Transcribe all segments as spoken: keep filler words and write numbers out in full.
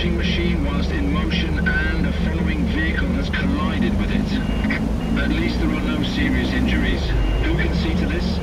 washing machine whilst in motion and a following vehicle has collided with it. At least there are no serious injuries. Who can see to this?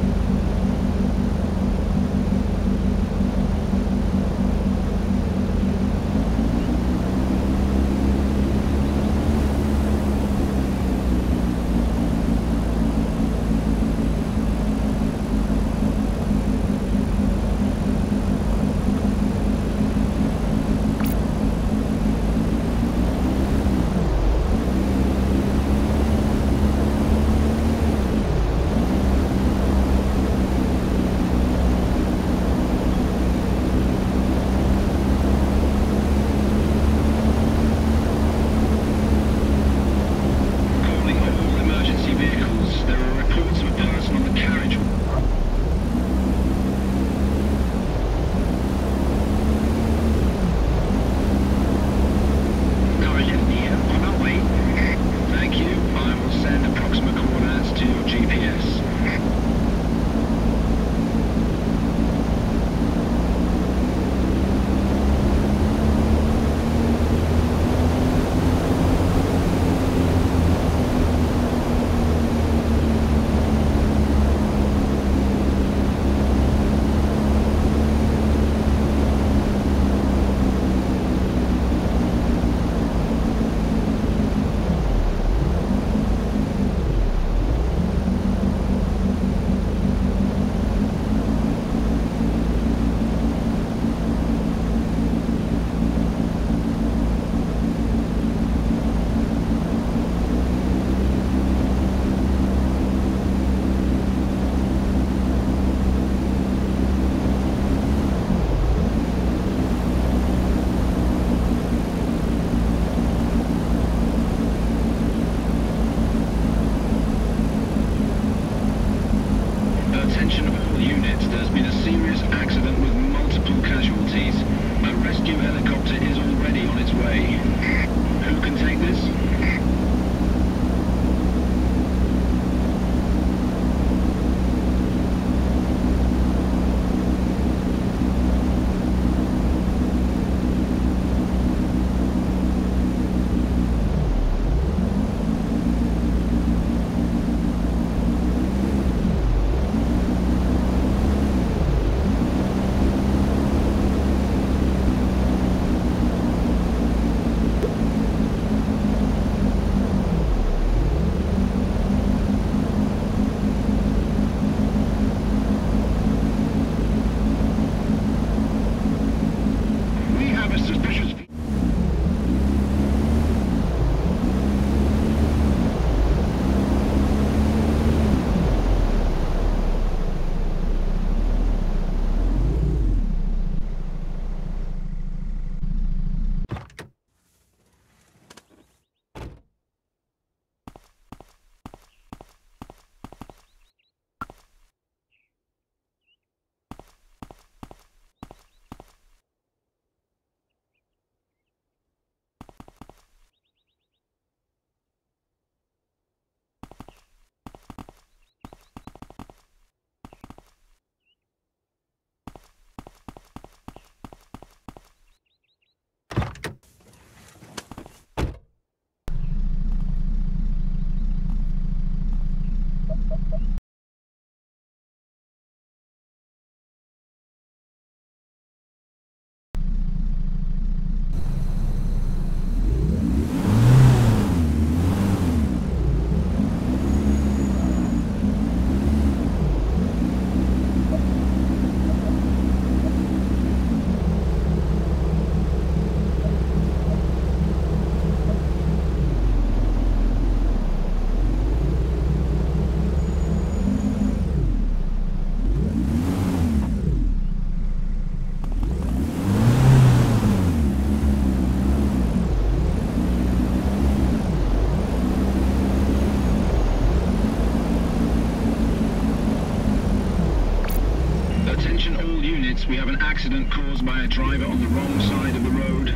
We have an accident caused by a driver on the wrong side of the road.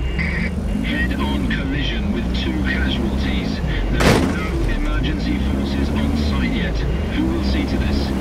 Head-on collision with two casualties. There are no emergency forces on site yet. Who will see to this?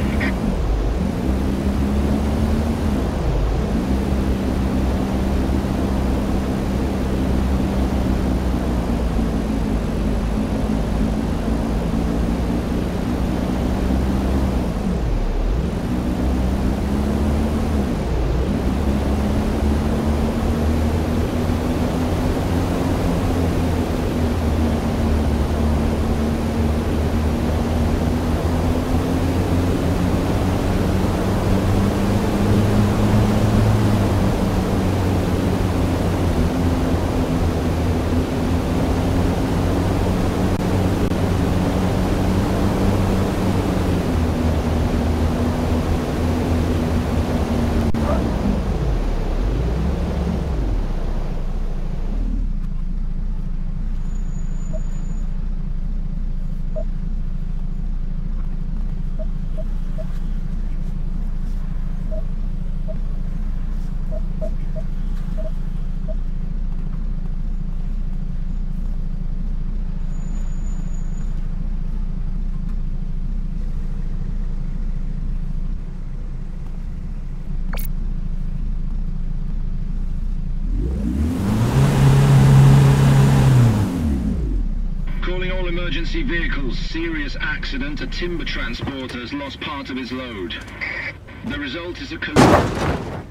vehicles, serious accident. A timber transporter has lost part of its load. The result is a collision.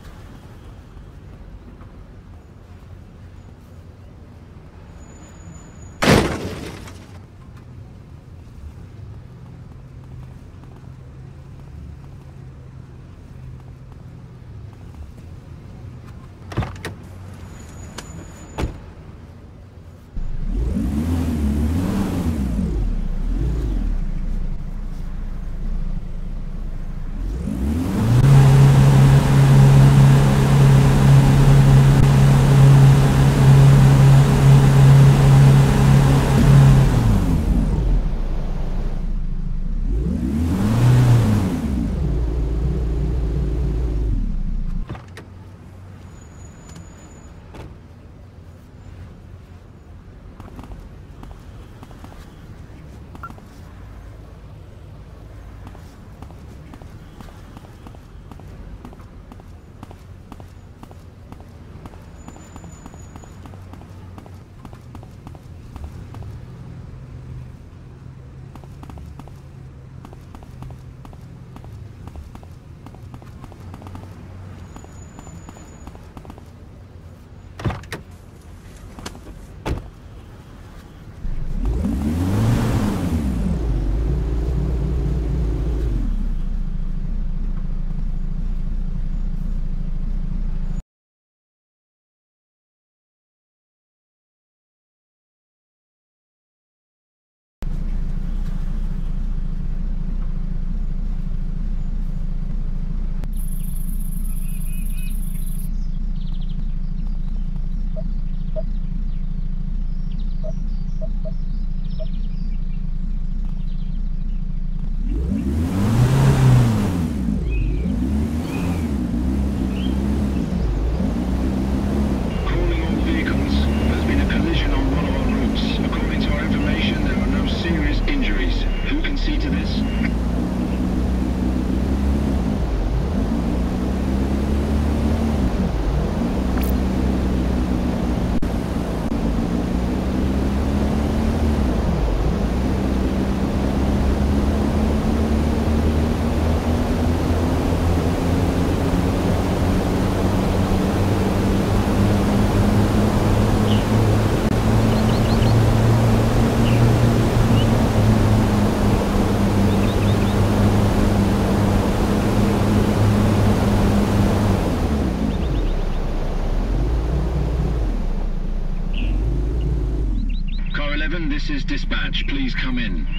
This is dispatch. Please come in.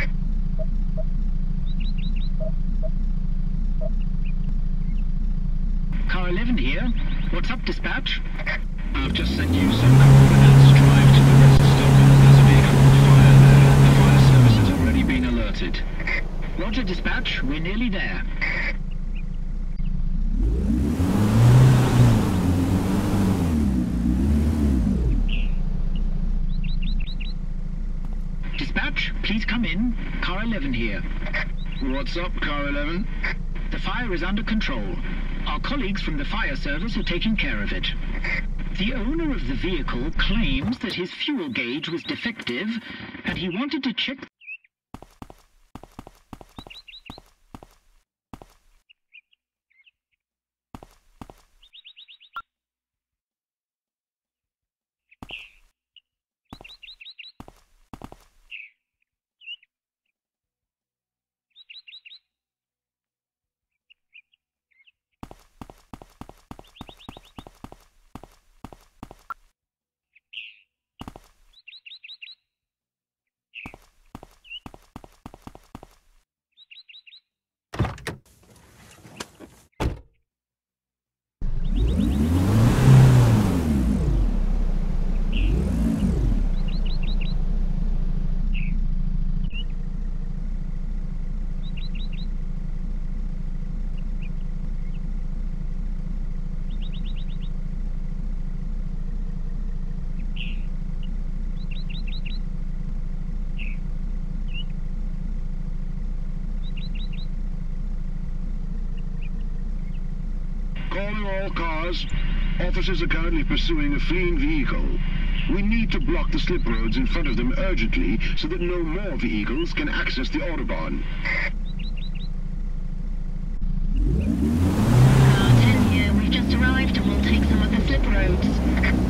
Car eleven here. What's up, dispatch? I've just sent you some coordinates. Drive to the rest stop. There's a vehicle on fire there. The fire service has already been alerted. Roger, dispatch. We're nearly there. Dispatch, please come in. Car eleven here. What's up, Car eleven? The fire is under control. Our colleagues from the fire service are taking care of it. The owner of the vehicle claims that his fuel gauge was defective and he wanted to check. Calling all cars. Officers are currently pursuing a fleeing vehicle. We need to block the slip roads in front of them urgently so that no more vehicles can access the Autobahn. Uh, ten here. We've just arrived and we'll take some of the slip roads.